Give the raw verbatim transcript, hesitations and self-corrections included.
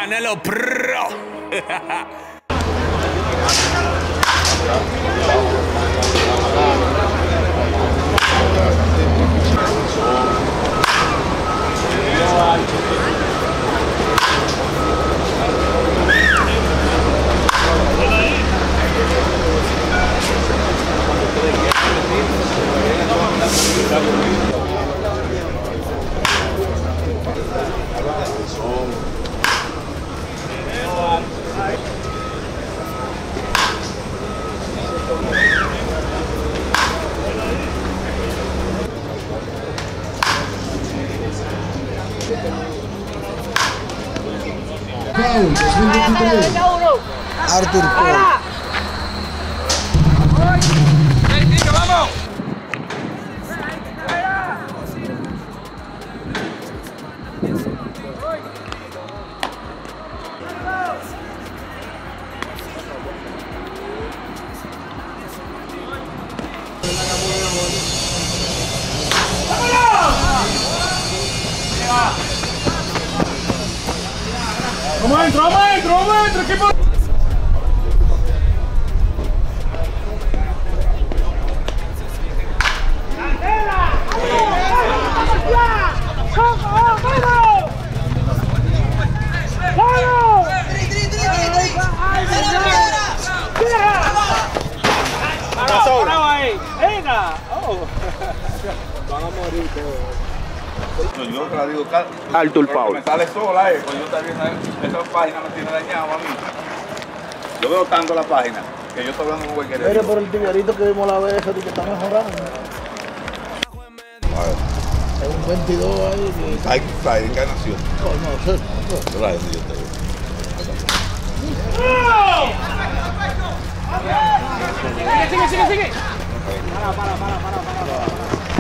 Canelo Pro. Paul, dos mil veintitrés. Arthur Paul. ¡Vamos! ¡Vamos adentro, vamos adentro, vamos adentro! ¡Equipo! Van a morir todos. Yo te la digo, Arthur Paul. Me sale sola, eh, pues yo también, esa página me tiene dañado a mí. Yo veo tanto la página que yo estoy hablando con cualquier. Mire por el tiguerito que vimos la vez, ese que está mejorando. Es un veintidós ahí. Hay Friday, ¿qué nació? No, no sé. Friday, yo te digo. Sigue, sigue, sigue, sigue. Para, para, para, para, para.